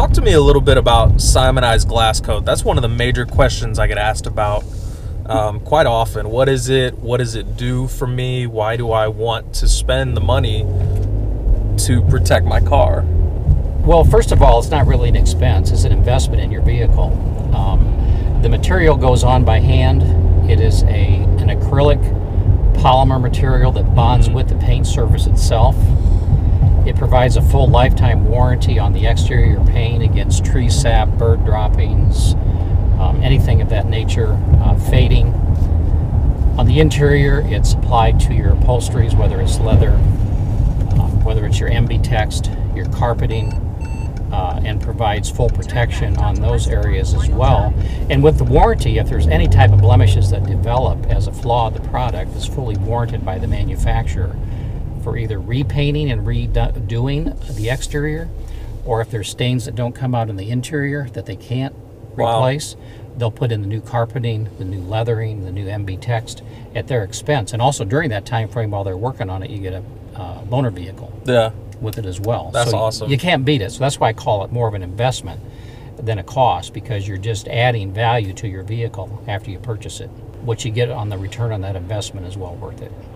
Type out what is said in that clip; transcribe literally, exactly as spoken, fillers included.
talk to me a little bit about Simonized glass coat. That's one of the major questions I get asked about um, quite often. What is it? What does it do for me? Why do I want to spend the money to protect my car? Well, first of all, it's not really an expense. It's an investment in your vehicle. Um, the material goes on by hand. It is a an acrylic polymer material that bonds with the paint surface itself. It provides a full lifetime warranty on the exterior paint against tree sap, bird droppings, um, anything of that nature, uh, fading. On the interior, it's applied to your upholsteries, whether it's leather, um, whether it's your Ambitext, your carpeting, uh, and provides full protection on those areas as well. And with the warranty, if there's any type of blemishes that develop as a flaw of the product, it's fully warranted by the manufacturer for either repainting and redoing the exterior, or if there's stains that don't come out in the interior that they can't replace, wow. They'll put in the new carpeting, the new leathering, the new Ambitext at their expense. And also during that time frame while they're working on it, you get a uh, loaner vehicle yeah. with it as well. That's so awesome. You, you can't beat it. So that's why I call it more of an investment than a cost, because you're just adding value to your vehicle after you purchase it. What you get on the return on that investment is well worth it.